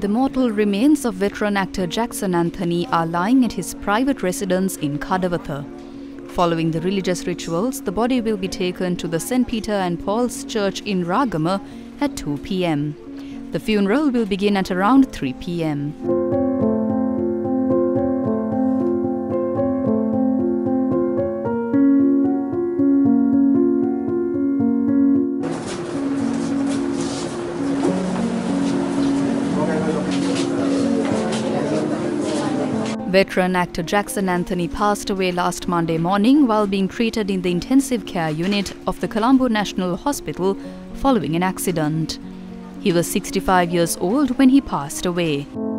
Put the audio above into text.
The mortal remains of veteran actor Jackson Anthony are lying at his private residence in Kadavatha. Following the religious rituals, the body will be taken to the St. Peter and Paul's Church in Ragama at 2 p.m. The funeral will begin at around 3 p.m. Veteran actor Jackson Anthony passed away last Monday morning while being treated in the intensive care unit of the Colombo National Hospital following an accident. He was 65 years old when he passed away.